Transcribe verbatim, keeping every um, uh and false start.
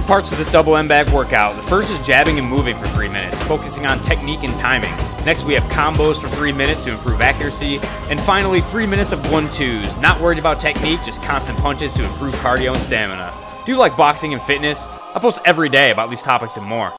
three parts to this double M bag workout. The first is jabbing and moving for three minutes, focusing on technique and timing. Next, we have combos for three minutes to improve accuracy. And finally, three minutes of one-twos. Not worried about technique, just constant punches to improve cardio and stamina. Do you like boxing and fitness? I post every day about these topics and more.